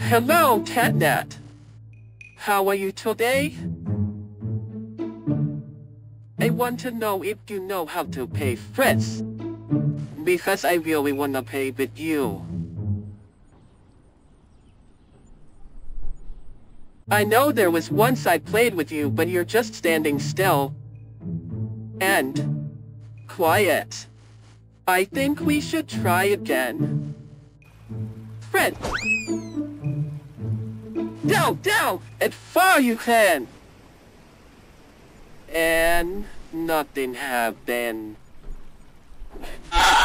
Hello, Catnat. How are you today? I want to know if you know how to pay friends. Because I really wanna play with you. I know there was once I played with you, but you're just standing still. And quiet. I think we should try again. Friend! Down! As far you can! And nothing happened. Ah!